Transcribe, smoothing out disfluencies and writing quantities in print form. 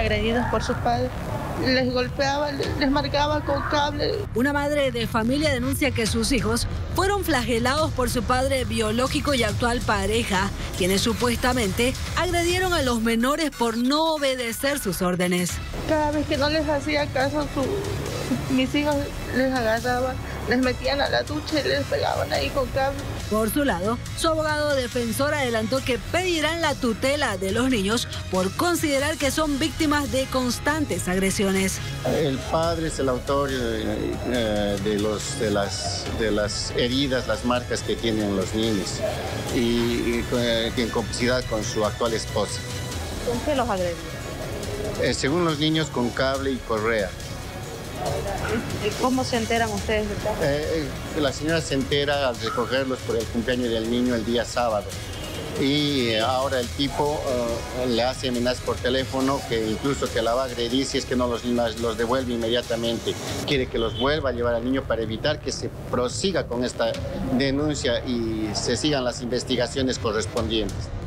agredidos por sus padres. Les golpeaba, les marcaba con cable. Una madre de familia denuncia que sus hijos fueron flagelados por su padre biológico y actual pareja, quienes supuestamente agredieron a los menores por no obedecer sus órdenes. Cada vez que no les hacía caso, mis hijos les agarraban, les metían a la ducha y les pegaban ahí con cable. Por su lado, su abogado defensor adelantó que pedirán la tutela de los niños por considerar que son víctimas de constantes agresiones. El padre es el autor de las heridas, las marcas que tienen los niños y en complicidad con su actual esposa. ¿Con qué los agredió? Según los niños, con cable y correa. ¿Cómo se enteran ustedes del caso? La señora se entera al recogerlos por el cumpleaños del niño el día sábado. Y ahora el tipo le hace amenazas por teléfono que incluso que la va a agredir si es que no los devuelve inmediatamente. Quiere que los vuelva a llevar al niño para evitar que se prosiga con esta denuncia y se sigan las investigaciones correspondientes.